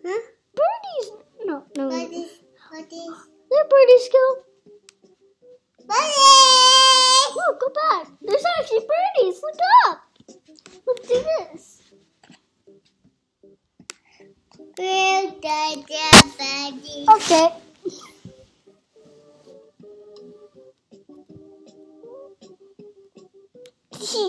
Huh? Birdies. No. Birdies. Where birdies go? Birdies! Look, go back. There's actually birdies. Look up. Look, do this. We'll get the birdies. Okay.